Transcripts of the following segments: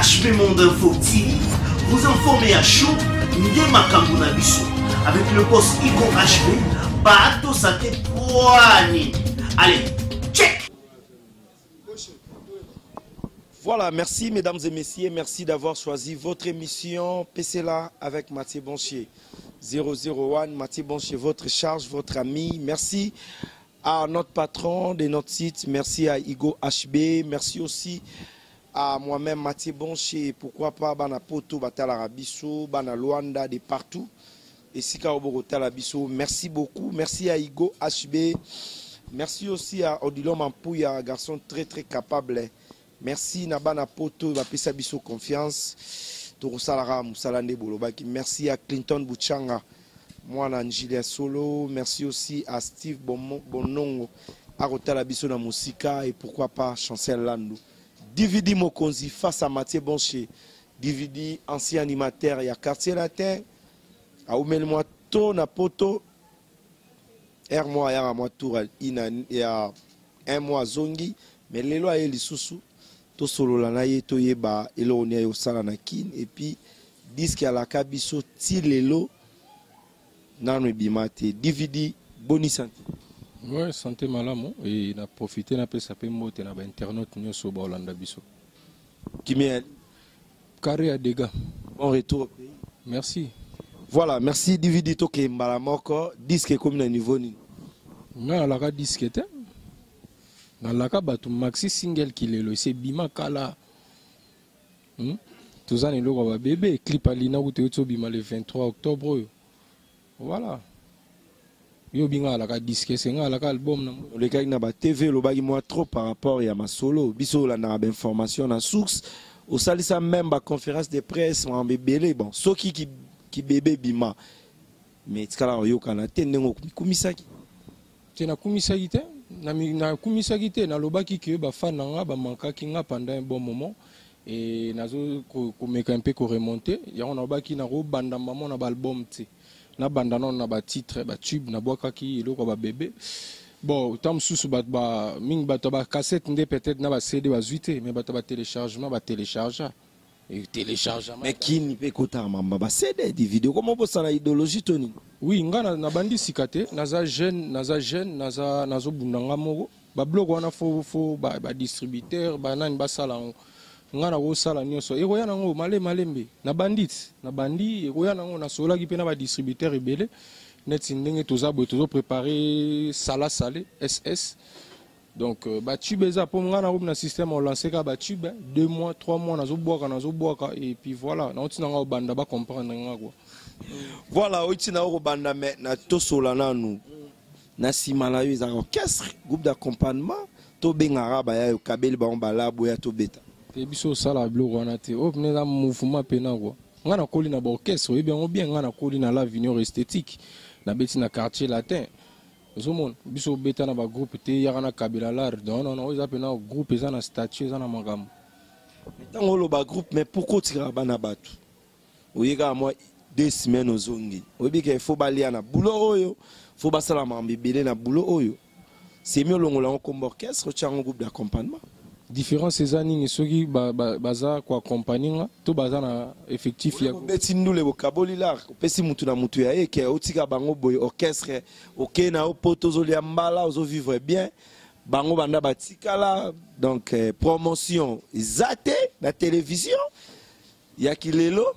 HB Monde Info TV, vous informez à chaud, Ndé Makambo na biso, avec le boss Igo HB, Bato Sate Poani. Allez, check! Voilà, merci mesdames et messieurs, merci d'avoir choisi votre émission PCLA avec Mathieu Bonchier. 001, Mathieu Bonchier, votre charge, votre ami. Merci à notre patron de notre site, merci à Igo HB, merci aussi à moi-même Mathieu Bonchier, pourquoi pas Bana Poto, Batala Rabiso, Bana Luanda, de partout. Et Sika Obogota Labiso, merci beaucoup, merci à Igo HB, merci aussi à Odilon Mampouya, un garçon très capable. Merci Nabana Poto, Bapesa Biso confiance. Torusalara Moussalande Bolobaki. Merci à Clinton Bouchanga, moi Angilia Solo. Merci aussi à Steve Bonongo, à Rotala Biso na Musika et pourquoi pas Chancel Landou. Dividi Mokonzi face à Mathieu Bonchier. Dividi ancien animateur, il y a quartier latin. À Oumel Moito, na Poto. Mois, il y a un mois tour, il y a un mois zongi. Mais les lois et les sous-sous. To solo la na ye to yeba elo onia yo sala na kin et puis disque à la kabiso ti lelo nanu bimate DVD boni santé. Ouais, santé malamu et na profiter na pesa pe mote na ba internet nyoso ba Olanda biso. Kimel carré à dégâts. Bon retour au pays. Merci. Voilà, merci DVD to ke mbala moko disque comme na niveau ni. Na la ka disque te. Nalaka batu maxi single kilelo c'est bima kala tozane loko ba bébé clip alina uto bima le 23 octobre voilà yo binga alaka disque c'est nga alaka album na le cas na ba TV lo bagi moi trop par rapport ya ma solo biso la na ba information na source au salisa même ba conférence de presse en bébé bon soki qui bébé bima mais tikala yo kana tendengo kumisaki tena kumisaki te na kumisaki te na lobaki ke ba fan nga ba mankaki nga pendant un bon moment et nazo ko meka un peu ko remonter ya on lobaki na ro banda maman na ba album ti na banda non na ba titre ba tube na bwakaki eloko ba bébé bon tam susu ba ming ba to ba cassette ndé peut-être na ba CD ba zuité mais ba to ba téléchargement ba télécharger et téléchargement mais qui ni pe kota mamba ba CD des vidéos comment pour ça la idéologie toni. Oui, nga na bandi sikate naza jeune nazo bundanga moko ba blog wana fo ba distributeur ba nani ba sala nga na go sala nyoso eko yana ngo malembe na bandi eko yana ngo na sola ki pe na ba distributeur ebele net ndenge toza préparer sala salé SS donc ba tube eza po nga na go na système on lancer ka ba tube 2 mois 3 mois nazo boka et puis voilà na otina nga banda ba comprendre nga quoi. Voilà, oitina oko banda me na tosola nanu na simala yo za orchestre groupe d'accompagnement to bengara ba ya kabeli ba ombala boya to beta te biso sala blog wana te o pneza mouvement pena quoi nga na koli na ba orchestre bien nga na koli na l'avenir esthétique na beti na quartier latin zomon biso beta na ba groupe te ya na kabela lar non oza pena groupe eza na statut eza na magambo tango lo ba groupe mais pourquoi tira bana batu oyeka moi 2 semaines aux zongi. Obi ke faut balia na boulot oyo, faut basala mambibele na boulot oyo. C'est mieux longola on comme orchestre ou un groupe d'accompagnement. Différence ces années ni soki baza ko accompagner to baza na effectif ya. Beti ndule bokaboli la, pesi mutu na mutu ya eke otika bango boy orchestre, OK na poto zolia mbala ozo vivre bien. Bango banda batikala donc promotion zate la télévision. Ya kilelo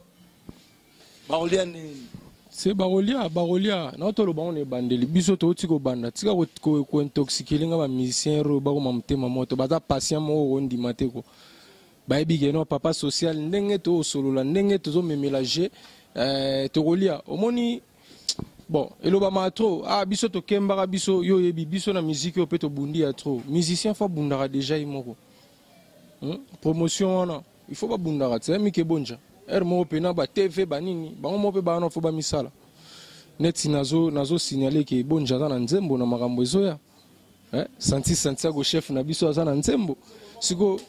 c'est barolia na to lo ba on e bandeli biso to tiko banda tika ko intoxiquer nga ba musicien ro ba ko mamtema moto baza patient mo on di mate ko ba ebige no papa social ndenge to solola ndenge to zo mélanger to rolia omoni bon eloba ma trop biso to kembara biso yo yebi biso na musique ope to bundi ya trop musicien fa bundara déjà imoko promotion wana il faut pas bundara c'est mi ke bonja mo pena ba TV banini bango mo pe ba na fo ba misala net nazo signaler que bon jaza na nzembo na makambo ezoya Santiago chef na biso aza na nzembo siko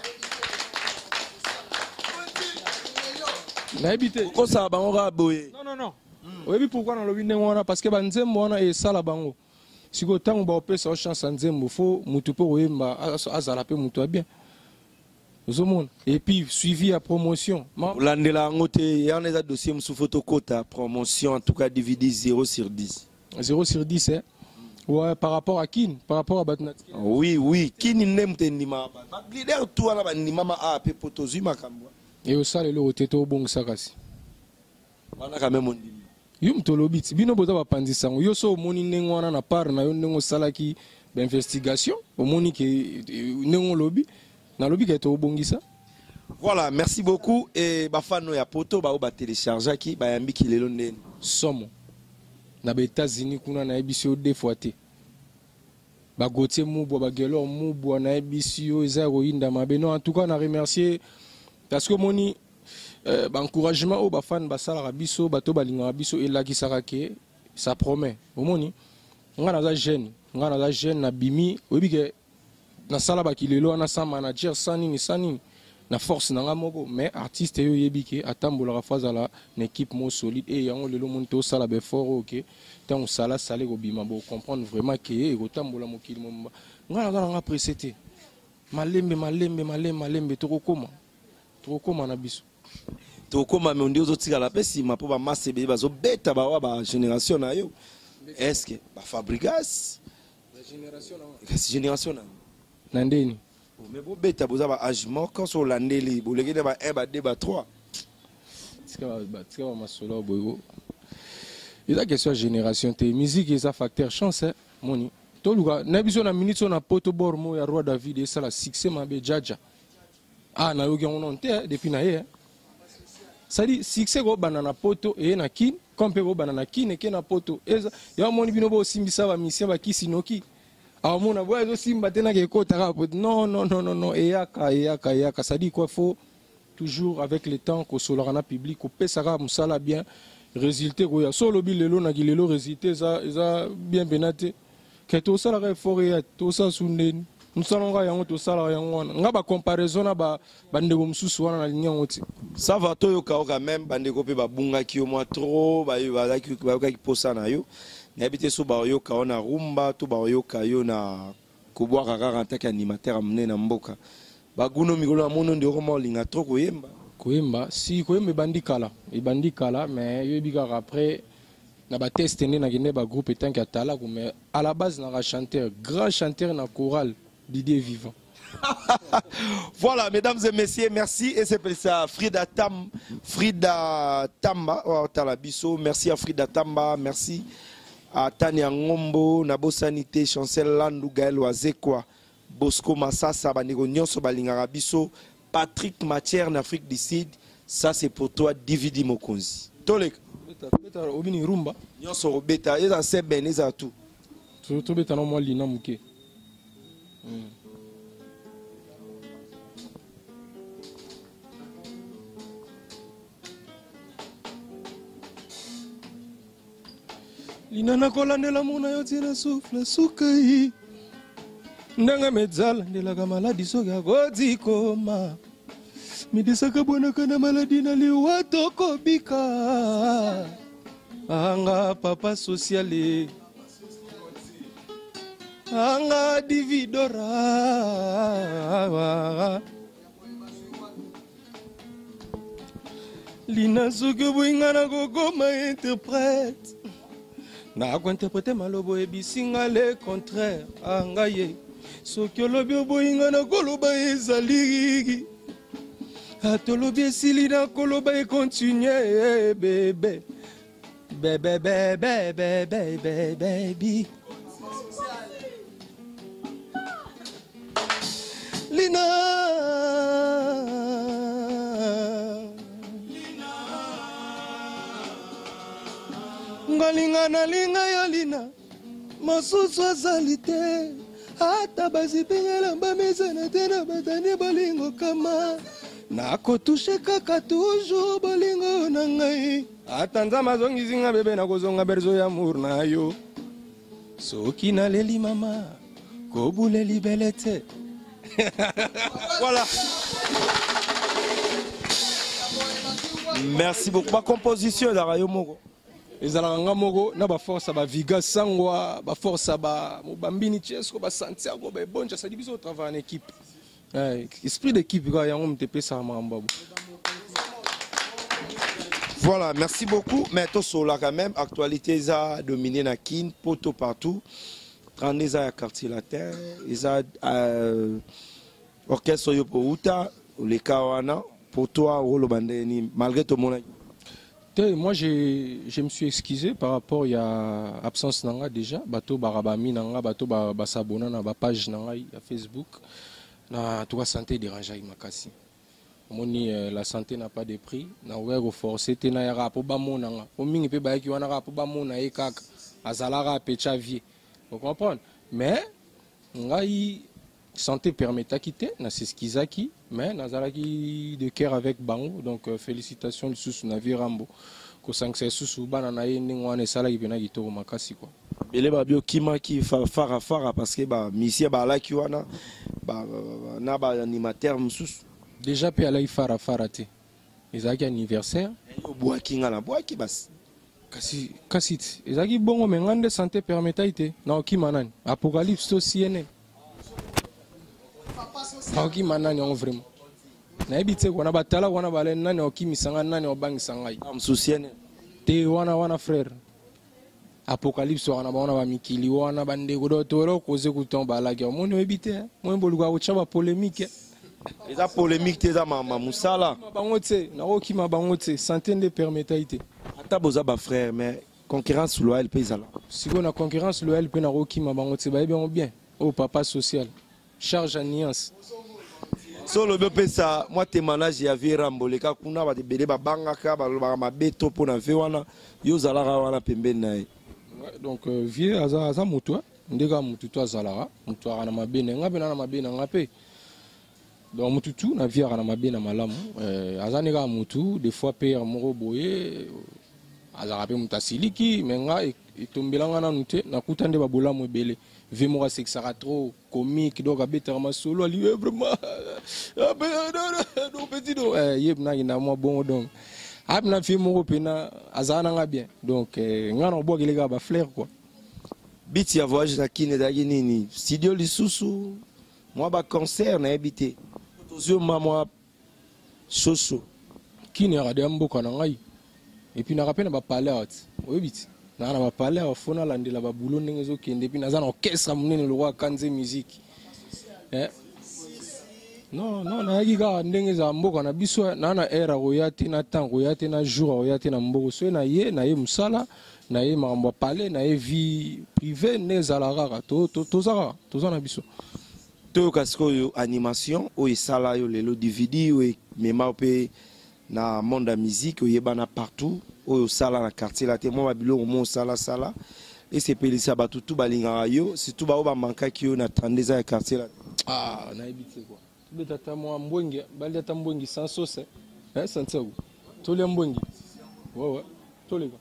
na ebite ko sa bango ga boye non oyebi pourquoi na lobi ndenge wana parce que ba nzembo wana e sala bango siko tango ba opesa chance nzembo fo mutu po oyemba azala pe mutu bien Et puis suivi à promotion. Landela ngote ya on a dossier sous photocota promotion en tout cas divisé 0 sur 10. 0 sur 10 hein. Ouais, par rapport à Kin, par rapport à Batnat. Oui, Kin n'aime nima. Leader tout ala nima ma a pe potozu makambwa. Et au sale le oteto bong sakasi. Wana quand même on dit. Yum tolobit bino boza ba pandisango yo so moni nengo wana na par na yo nengo salaki ba investigation au moni ke nengo lobi na lobi ke to bongisa. Voilà, merci beaucoup et ba fano ya poto ba o ba télécharger ki ba yambi ki lelo ndeni. Somo. Na ba États-Unis kuna na ebisio deux fois te. Ba gotier mubo ba gelo mubo na ebisio ezaro inda mabe non en tout cas na remercier parce que moni encouragement au bafan basala biso bato balinga biso elaki sarake ça promet omoni nga na jeune na bimi obike na sala bakilelo na sa manager sanini na force na moko mais artiste yo yebike atambola faza la une équipe mo solide et yango lelo monto sala be fort OK tant sala salé ko bima bo comprendre vraiment que e ko tambola mokili mo nga na précété malembe to koma na biso tokoma me ndio zotika la pesi ma po ba masebe bazo beta ba wa ba génération na yo est-ce que ba fabrigas la génération na ndeni mais bo beta boza ba âge moko so landeli bo legene ba 1 ba 2 ba 3 tika masolo boyo ila question génération te musique est un facteur chance moni to luka na biso na minute na poto bormo ya roi David et ça la succès mabe jaja na yogi on te depuis na ye ça dit succès go banana poto et na kin kompe go banana kin et na poto eza ya moni bino bo simbisa ba mission ba kisinoki mona boya zo simba tena ke kota ka poto non eyaka ça dit quoi faut toujours avec le temps ko solana public ko pesaka musala bien résultat go ya solo bilelo na gilelo résultat za bien benate que to sala ka effort ya to sa suneni musalonga yango to sala yango nga ba comparaison na ba ndeko mususu wana na linya ngoti ça va to yo ka même bandeko pe ba bunga ki au moins trop ba ki posa na yo na habité so ba yo ka ona rumba to ba yo ka yo na ko boire rara ntaki animateur amné na mboka ba guno mikolo na mono ndeko mo linga trop koyemba si koyemba bandikala mais yo bika après na ba test né na gine ba groupe tant que tala mais à la base na chanteur grand chanteur na chorale Didier Vivant. Voilà, mesdames et messieurs, merci. Et c'est ça, Frida Tamba, Talabiso. Merci à Frida Tamba, merci à Tania Ngombo, Nabo Sanité, Chancel Landou, Gaël Wazekwa, Bosco Massassa, Banego Nyonso, Balingarabiso, Patrick Matière, en Afrique du Sud. Ça, c'est pour toi, Dividi Mokonzi. Tolek. Beta obini rumba. Nyonso beta, ils ont c'est ben, ils ont tout. Tout beta non moi lina muke. Lina na kolandela mona yo tina souffle sukai ndanga medzala ndelaka maladi soki akoti koma midisaka bwanaka na maladi na liwa tokobika anga papa sociale anga dividora lina soki boyinga na kokoma interprète na interpréter malobo ebisinga le contraire angaye soki olobi oboyinga na koloba ezali atolobi esili na koloba ekontinue bebe baby Lina ngalinga na linga yo Lina masusu azali te ata bazipingela bamezana te na batani bolingo kama nakotushe kaka toujours bolingo na ngai ata nzambe azongisinga bebe nakozonga berzo ya amour na yo soki naleli mama kobuleli bele te. Voilà. Merci beaucoup. Ma composition est Rayo Moko. ezalaka moko na ba force ba Viga Sangwa ba force ba Mobambini Chesco ba Santiago ba Bonja ça dit biso travailler en équipe Esprit d'équipe, il y a un TP ça m'a. Voilà, merci beaucoup. Mais tout cela quand même, actualité ça dominé na kin, poto partout. 30 ans à quartier latin, ils a orchestre yo pour uta, les kawana pour toi rolo bandeni malgré tout mon. Moi je me suis excusé par rapport il y a absence nanga déjà, bateau barabami nanga, bateau basabona na ba page nanga ya Facebook. Na toi santé dérangeait makasi. Moni la santé n'a pas de prix na wego forcé te na yara po ba monanga o mingi pe ba ki wana ra po ba mona e kaka azalara pe chavier vous comprenez mais ngai santé permet à quitter na c'est skizaki mais nazalaki de cœur avec bango donc félicitations sous navire rambo ko sankse sous bana na ye ngwane sala ki pena kitoko makasi quoi bele ba bio kima ki fara parce que ba misia ba la ki wana ba na ba animateur msusu. Déjà, puis à fara te. Ils ont un anniversaire. Ils ont boaki bas. Kasi. Ils ont bon mais ngande santé permettaite. Na ki manani. Apocalypse to CNN. Na ki manani on vraiment. Na ebite ko na batala wana bale nani o ki misanga nani o bangi sangai. Am su CNN. Te wana frère. Apocalypse wana ba mikili wana bande ko do toro ko ze kutomba la guerre. Mon ebite. Mon boluka ko chaba polémique. Les polémiques tes ma musala. Bangote, na oki ma bangote, centaine de permettaite. Ata boza ba frère mais concurrence loyale pays là. Si on a concurrence loyale pe na oki ma bangote ba bien. Oh papa social. Charge à nuance. Solo be pesa moi témoignage ya Vira Mboleka kuna ba bele ba bangaka ba ma beto pona ve wana yo zalara wana pembeni na. Donc vie aza mutu ndeka mutu to azalara mutu ana mabene ngabe na mabene ngape. Donc mututu na via na mabe na malamu azaneka mutu des fois père moro boye azarape mutasiliki menga etombelanga na nute na kutande babola mo ebele ve mora sexara trop comique donc abetera ma solo ali vraiment no petit do yeb na ina mo bon donc abna fi moro pena azana nga bien donc ngana bo gelega ba flair quoi biti ya voyage na kine da nini studio lisusu moi ba concert na habité yo mama soso qui ne regarde mboka na ngai et puis na rappelle ba parler out oyebiti na ba parler au fona landela ba boulot ndenge zo kende puis na za na orchestre munene le roi kanze musique non na yiga ndenge za mboka na biso na era royati na temps royati na jour royati na mboka so na ye musala na ye mambo parler na ye vie privée ne zalara to za na biso to kasko yo animation o esala yo lelo DVD o mema pe na monde musique o yebana partout o sala na quartier la te mo babilo mo sala et c'est pelisa batutu balinga yo surtout ba o ba manka ki yo na 32 ans ya quartier la na ebite quoi betata mo mbwengi bali ata mbwengi sans sauce santsego to le mbwengi ouais to le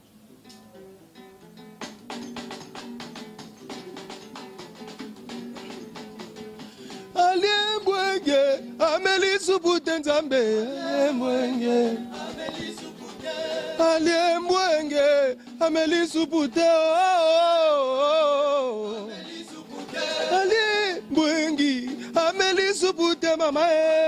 Ameli supute nzambe mwenge Ali mwenge Ameli supute Ali mwengi Ameli supute mama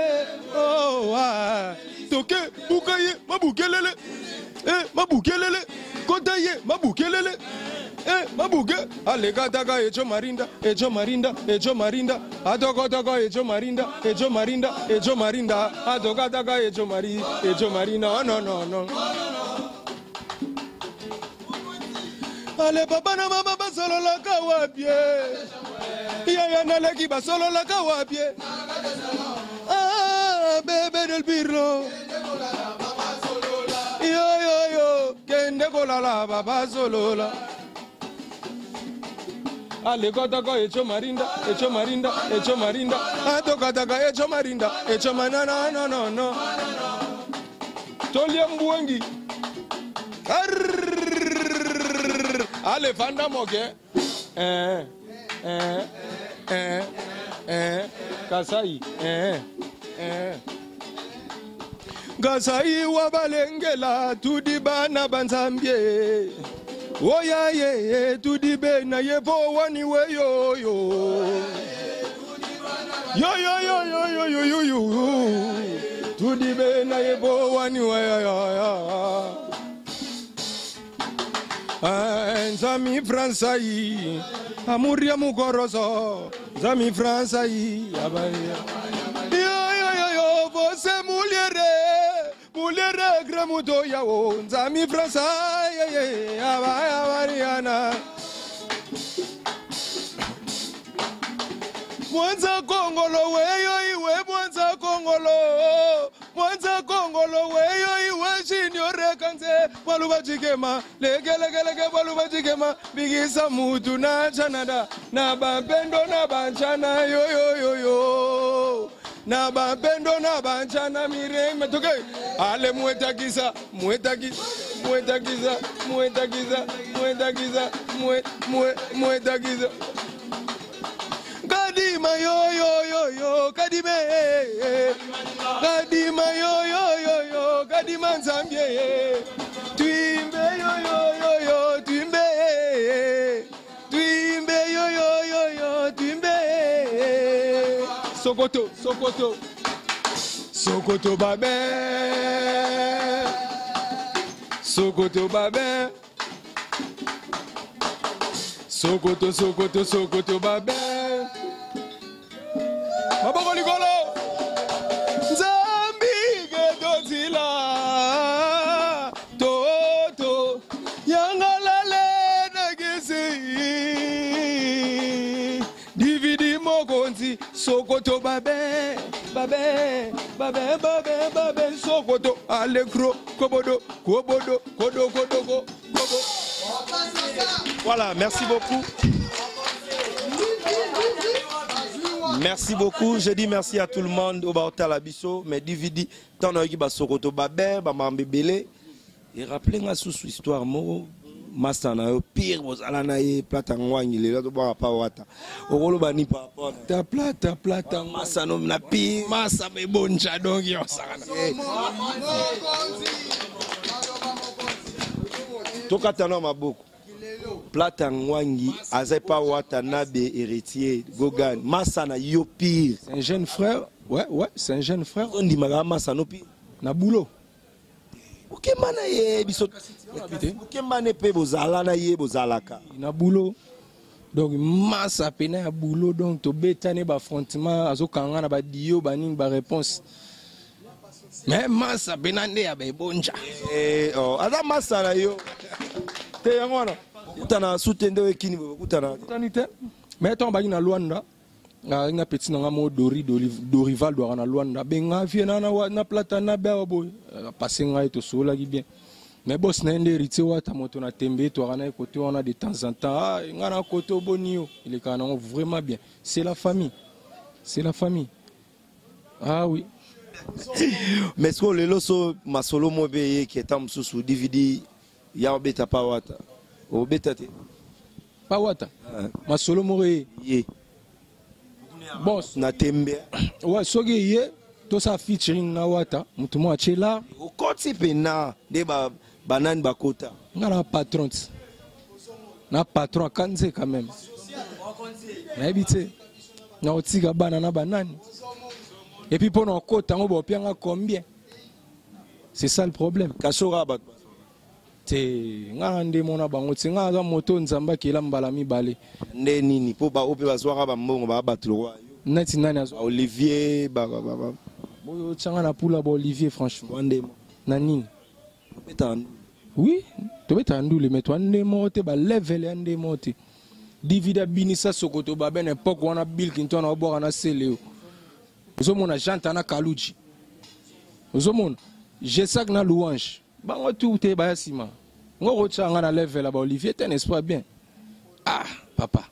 toke bukaye mabukelele mabukelele kotaye mabukelele mabuke alegadaga ejo marinda adogodaga ejo marinda adogadaga ejo marina no ale baba na mama basolola kawapie ya naleki basolola kawapie bebe del birro yo kende kolala baba solola ale godago echo marinda adogadaga echo manana no tolie mbwengi ale fanda moke kasai Gasai wabalengela tudibana banzambie Oya ye tudibe na ye po wani we yo Yo yo yo yo yo yo yo yo. Tudi be na yebo wani wa ya. Zami Fransai, amuria mugoroso. Zami Fransai, abaya. Yo yo yo yo, você mulher gramudo ya o. Zami Fransai, abaya Mariana. Mwanza Kongolo weyo iwe Mwanza Kongolo weyo iwe shinyore kanze baluba jikema lege baluba jikema bigisa mutu na chanada na bapendo na banchana yo na bapendo na banchana mire metoke ale muetakiza Kadima yo Kadime Kadima yo Kadima Nzambie Tuimbe yo Tuimbe yo Tuimbe Sokoto babé Sokoto babé Maboko ligolo Nzambi gedozila Toto Yangalale nagisi Dividi mogonzi Sokoto babé Sokoto Alekro Kobodo Voilà, merci beaucoup. Merci beaucoup. Je dis merci à tout le monde au Baota Labiso. Mais dividi, tant que ba Sokoto babé, ba mambebele. Et rappelez-moi sous histoire mo masana yo pire vos alanaye plata ngwanyi le là to ba pa wata. Okolo bani pa ta plata masano na pire masa be bonja donc yo sakana. Tokatano maboko. Plata ngwangi azepa wata nabe héritier Gogan masana yo pire. C'est un jeune frère. Ouais, c'est un jeune frère. On dit maga masano pire. Na boulot. OK mana ye biso. OK mana pe bozala na ye bozalaka. Na boulot. Donc massa pena ya boulot donc to betane ba affrontement azokanga na ba dio ba ning ba réponse. Mais massa pena nde ya ba bonja. Ada masana yo. Te yangwana. Utana sutende wekini utana. Utanite. Mais ton ba na Luanda. Nga petit nga mo Dorival do na Luanda. Benga vie na plata na ba boy. Passer nga to sola ki bien. Mais boss na ende héritier wata moto na tembe to na côté on a de temps en temps nga na côté bonio. Il est quand même vraiment bien. C'est la famille. C'est la famille. Ah oui. Mais ce que le loso masolo mobe qui est amsusu dividi ya obeta pa wata. Obeta te. Pa wata. Masolo more ye. Boss na tembe. Ouais, soge ye to sa featuring na wata mutu mo achela. Okoti pena de ba banane bakota. Na patron. Na patron kanze quand même. Na habité. Na otiga banana banane. Et puis pour nos côtes, on va bien combien? C'est ça le problème. Kashora bat. C'est ngande mona bango tsinga za moto nzamba kila mbala mibale. Ne nini po ba ope bazwara ba mbongo ba batlo. Nati nani azo Olivier Boyo tsanga na pula ba Olivier franchement. Wande Nani? Betan. Oui, to betandu le metwa ndé mote ba level ndé mote. Divida binisa sokoto ba ben époque wana Bill Clinton na boka na seleo. Ozomona jantana kaluji. Ozomona jesak na louange. Bango tout te ba sima. Ngoko tsanga na level ba Olivier ten espoir bien. Ah, papa.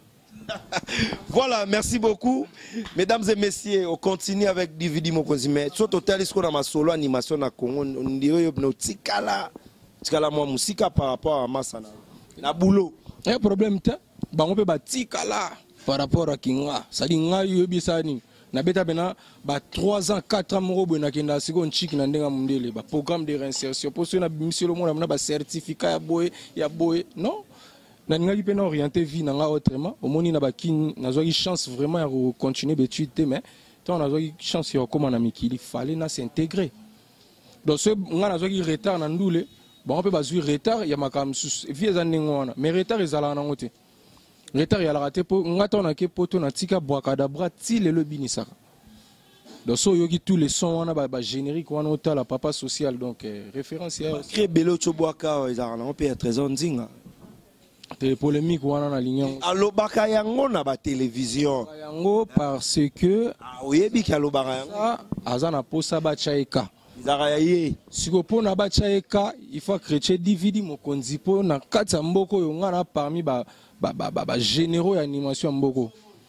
Voilà, merci beaucoup. Mesdames et messieurs, on continue avec Dividi Mokonzime. Soit hôtel ce qu'on a ma solo animation na Congo, on dirait no tikala moi musique par rapport à Masana. Na boulot. Un problème ta bango pe ba tikala par rapport à Kinga. Ça dit nga yobi sani. Na beta bena ba 3 ans 4 ans moko na kenda siko nchiki na ndenga mundele ba programme de réinsertion pour ceux na monsieur le monde na ba certificat ya boy non nangaki pe na orienter vie nanga autrement omoni na bakini nazwaki chance vraiment ya continuer d'étudier mais tant nazwaki chance ya koma na mikili fallait na s'intégrer donc ce nga nazwaki retard na ndule bon pe bazui retard ya makam vie eza ndenge wana mais retard ezala na ngote retard ya la raté po nga tona ke poto na tika brakadabra ti lelo binisaka donc so yoki tous les sons wana ba générique wana otala papa social donc référence ya créer belo chobwaka ezala na pe ya trésor nzinga te polémique wana na ligne alobaka yango na ba télévision yango parce que oyebi ki alobaka yango azana posa ba chaika izaka ya ye siko po na ba chaika il faut chrétien dividi mokonzi po na kati ya mboko yo ngana parmi ba généraux ya animation ya mboko.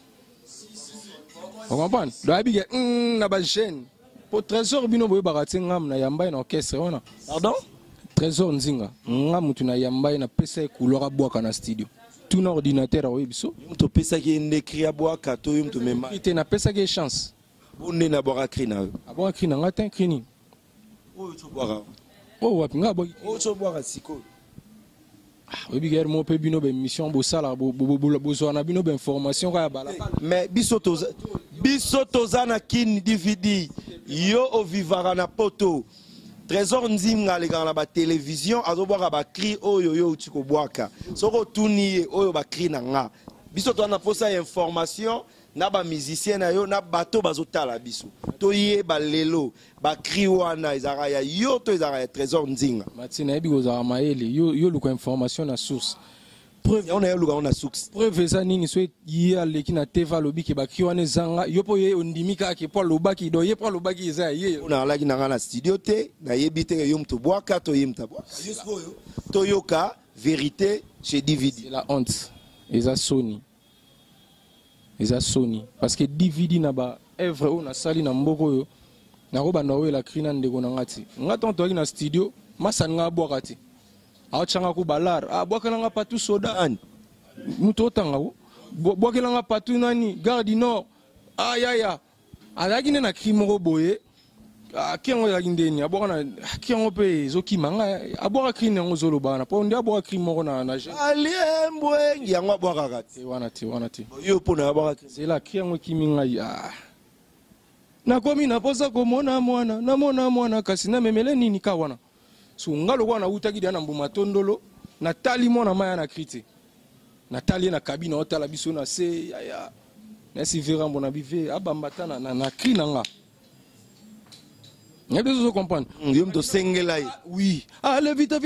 Vous comprenez? Donc na ba jeune pour trésor bino boye barati ngam na yamba na orchestre wana. Pardon? Trésor nzinga ngam tu na yamba na pesa couleur boaka na studio. Tout na ordinateur oyi biso. Mto pesa ki ndekri boaka to mto mema. Ite na pesa ki chance. Bonne na boaka kri na. Aboka kri na ngata kri ni. Oyo to boaka. Oh wapi ngabo. Oyo to boaka siko. Obiger mo pe bino be mission bo sala bo zo na bino be information ka bala. Mais biso toza na kin DVD yo o vivara na poto trésor nzinga le na ba télévision azoboka ba cri oyo yo utiko boaka soko tuni oyo ba cri na nga biso to na posa information na ba musicien na yo na bato bazotala biso to ye ba lelo ba cri wana ezara ya yo to ezara ya trésor nzinga matina ebi kozara maele yo luka information na source preuve on a yo luka on a source preuve za nini so ye aleki na teva lobi ke ba cri wana zanga yo po ye ondimika ke po lobaki do ye po lobaki za ye on a alaki na na studio te na yebite yo mto boaka to ye mta boaka to yoka vérité chez DVD c'est la honte eza Sony eza Sony parce que DVD na ba œuvre on a sali na mboko yo na ko banda o la krina ndeko na ngati ngata on na studio masa nga boaka ti a changa ko balar a boaka nga patu soda an muto tanga boaka nga patu nani garde nord ya alaki na krimo boye a kiango ya ndeni a boaka na kiango pe zoki manga a boaka krina ngo zolo bana po ndia boaka krimo na aliembwe yango boaka kati wana ti yo po na boaka c'est la kiango kiminga ya nakomi naposa komona mwana namona mwana kasi na memele nini ka wana so ngalo wana utaki dia na mbuma tondolo na tali mwana maya na krite na tali na kabine otala biso na se ya na si vera mbona bive abambata na kri nanga n'avez pas comprendre yo mto sengela oui allez vite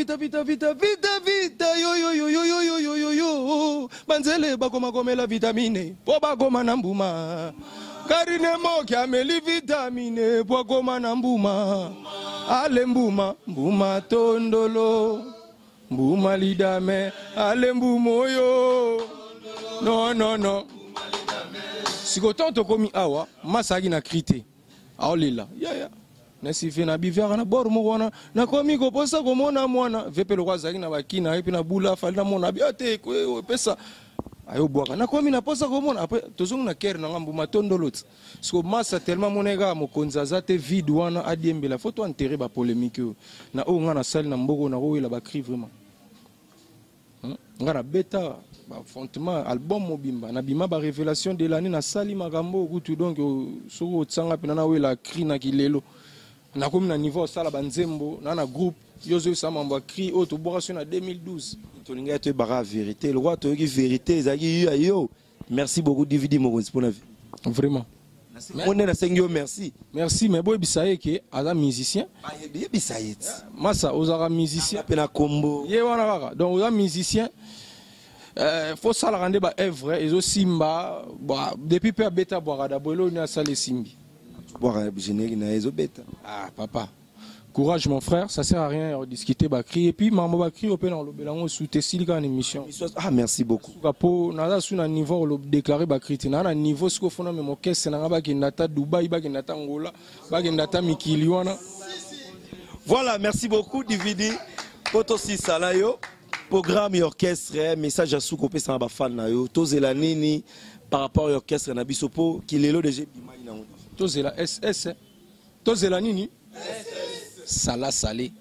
yo banzele bakoma komela vitamine po bakoma na mbuma karine moki ameli vitamine po koma na mbuma ale mbuma tondolo mbuma lidame ale mbumoyo no siko tonto komi awa masaki na krite aolela ya nasi fe na bivara na bor mo wana na komi ko posa ko mona mwana vepelo kwa zaki na bakina epi na bula fali na mona biate ko pesa ayo boaka na komi na posa ko mona après tozong na ker na ngambu matondolo siko masa tellement monega mokonza zate vide wana adiembela photo enterrer ba polémique na o nga na salle na mboko na roela ba cri vraiment nga na beta ba fondement album mobimba na bima ba révélation de l'année na sali makambo kutu donc soko tsanga pena na wela cri na kilelo na komi na niveau sala banzembo na groupe yozo samamba cri auto boration na 2012 tolinga te bara vérité le roi to ki vérité ezaki yo merci beaucoup DVD mokonzi pour la vie vraiment on est na sengio merci mais boy bisaye ke ala musicien bisaye masa ozara musicien pena kombo ye wana kaka donc oza musicien faut sala rendre ba œuvre ezo simba depuis pe beta boarada bolo ni asale simbi boire générique na ezo beta papa courage mon frère, ça sert à rien de discuter bakri et puis maman bakri open en lobelango sous tessilika en émission. Merci beaucoup. Pour nada sous un niveau le déclarer bakri na un niveau ce qu'on fait même orchestre na ba kinata Dubaï ba kinata Angola ba kinata Mikiliwana. Voilà, merci beaucoup DVD Poto Sisalayo programme et orchestre message à sous-copé ça ba fan na yo tozela nini par rapport à orchestre na bisopo kilelo de bimai na tozela SS tozela nini Sala salé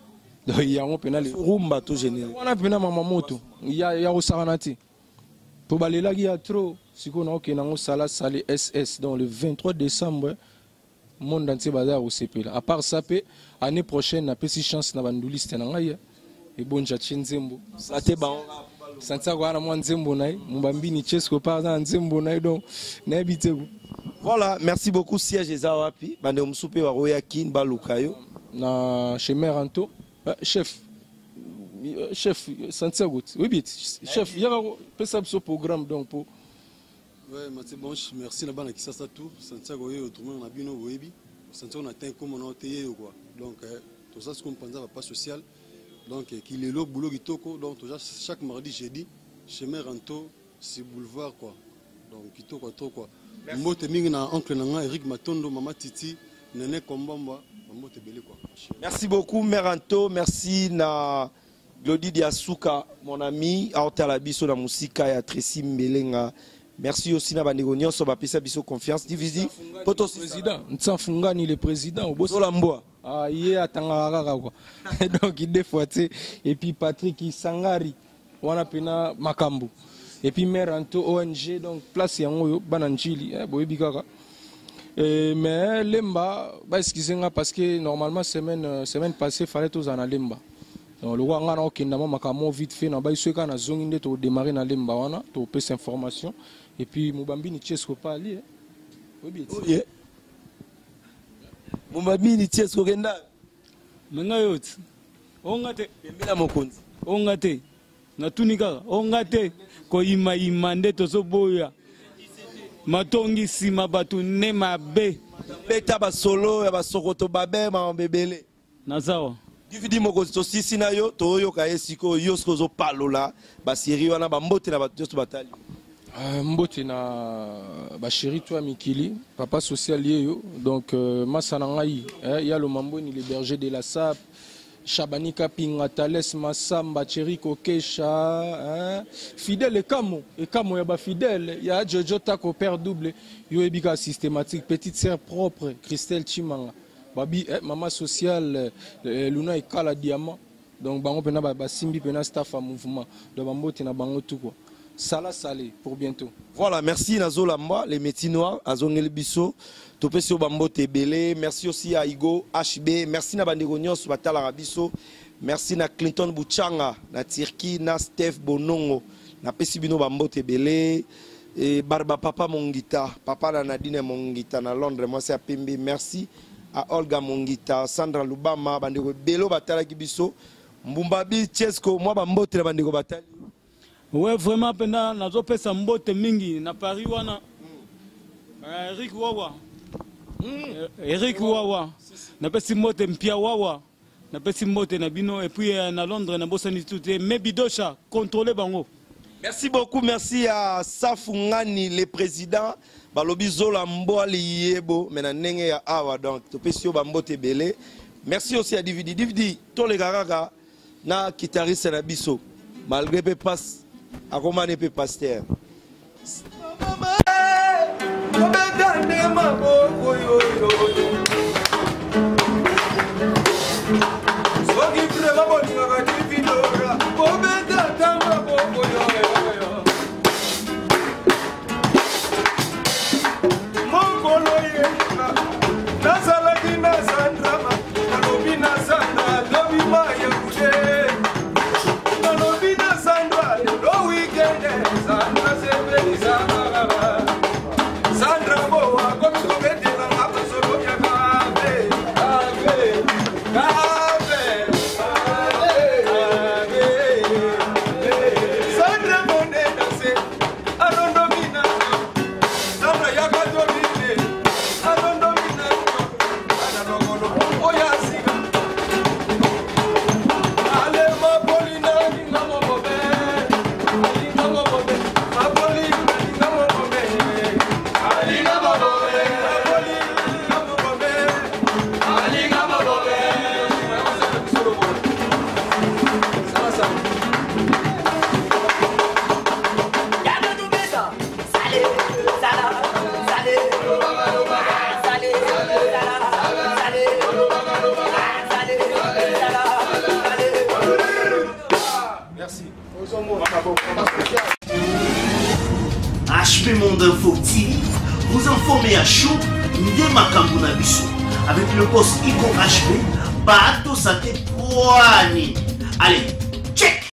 donc yango pena le rumba to généré wana pena mama moto ya osakana te po balelaki ya trop sikoyo naokende yango sala sali SS donc le 23 décembre monde entier baza kosepela à part ça pe année prochaine napesi chance na banduliste na ngai ebonja tie nzembo ate bango Santiago wana mwa nzembo na ye Mubambini Chesco pa na nzembo na ye donc nayebi te. Voilà, merci beaucoup siège eza wapi bande msupe wa royaki baluka yo na chez Meranto chef Santiago oui bit chef il y a pesa ce programme donc pour ouais Mathieu Bonche merci na bana kisasa tout Santiago yo autrement na bino webi Santiago na tin comme on a été quoi donc tout ça ce qu'on pense pas social donc qu'il est là boulot kitoko donc chaque mardi jeudi chez Meranto c'est boulevard quoi donc kitoko trop quoi mbote mingi na oncle nanga Eric Matondo mama Titi Nene Kombamba mbote belé quoi. Merci beaucoup Meranto, merci na Glody Diasuka mon ami aotala biso na musika ya Tracy Mbelenga. Merci aussi na bandeko nyonso bapesa biso confiance divisi poto président Ntsanfungani le président Bosola Mboa. Ah hier atanga kaka quoi. Donc il défoité et puis Patrick Sangari wana pena makambo. Et puis Meranto ONG donc place yango yo bananjili boyebi kaka. Mais lemba ba excuser parce que normalement semaine passée fallait tous en lemba. Donc le roi ngana okenda makamo vite fait na ba isweka na zongi nde to démarrer na lemba wana to pesa information et puis Mubambini Chesco pa ali oui Mubambini Chesco kenda menga yote ongate pembela mokonzi ongate na tunika ongate ko ima nde tozo boya matongi sima batu ne mabe beta ba solo ya ba sokoto babe ma bebele na sawa dividi mokonzi to sisi na yo to yo ka esiko yo skozo palola ba siri wana ba mbote na ba tosto batali mbote na ba chéri toi mikili papa social yeyo donc masana ngai ya lo mamboni le berger de la sap Chabani Kapinga Thales Massamba Cheriko Kesha fidèle et Kamo yaba fidèle ya Jojo Tako père double yo ebika systématique petite sœur propre Christelle Chimanga babi maman sociale Luna Ekala Diamant donc bango pena ba simbi pena staff à mouvement de bambote na bango tout quoi sala salé pour bientôt. Voilà, merci Nazola Mba les métiers noirs Azongel Bisso Topesio Bambote Belé, merci aussi à Igo HB, merci na bandeko nyonso batala rabiso, merci na Clinton Buchanga, na Tirki, na Steph Bonongo, na Pesibino Bambote Belé, et Barba Papa Mongita, Papa na Nadine Mongita na Londres, moi c'est à Pembe, merci à Olga Mongita, Sandra Lubama, bandeko Belo batala kibiso, Mbumbabi Chesco, moi Bambote na bandeko batali. Ouais vraiment pena nazo pesa mbote mingi na Paris wana. Eric Wawa. Eric Wawa. Na pesi mbote mpia Wawa. Na pesi mbote na bino et puis na Londres na bosani tout mais bidosha contrôler bango. Merci beaucoup, merci à Safungani le président. Balobi Zola Mboa Liebo, mena nenge ya awa donc topesio bambote belé. Merci aussi à Dividi. Dividi, tous les garaga na guitariste na biso. Malgré peu passe à comment ne peut pasteur. Sandra Boa, come HP Monde Info TV, vous informez à chaud, Ndé Makambu na biso. Avec le boss Iko HP, Bato Sate Kwani. Allez, check!